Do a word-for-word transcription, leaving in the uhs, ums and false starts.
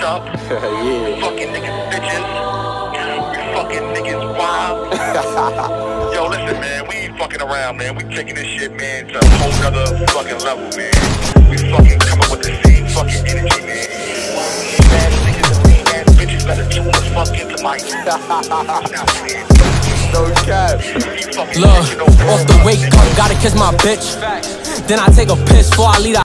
up. Yeah. Fucking niggas bitches. We fucking niggas wild. Yo, listen, man, we ain't fucking around, man. We taking this shit, man, to a whole nother fucking level, man. We fucking coming with the same fucking energy, man. Bad niggas and lean ass bitches better tune the fuck into my No cap. Look, off the wake up, gotta kiss my bitch. Then I take a piss before I leave the